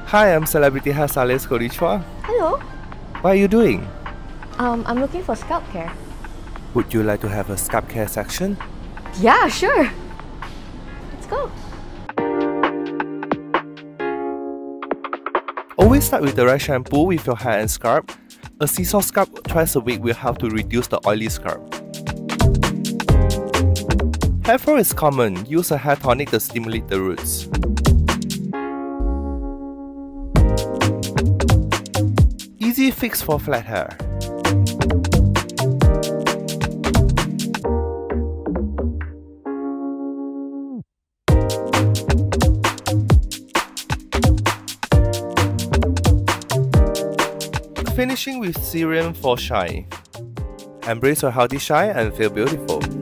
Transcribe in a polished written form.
Hi, I'm celebrity hairstylist Cody Chua. Hello. What are you doing? I'm looking for scalp care. Would you like to have a scalp care section? Yeah, sure. Let's go. Always start with the right shampoo with your hair and scalp. A seesaw scalp twice a week will help to reduce the oily scalp. Hair fall is common. Use a hair tonic to stimulate the roots. Easy fix for flat hair. Finishing with serum for shine. Embrace your healthy shine and feel beautiful.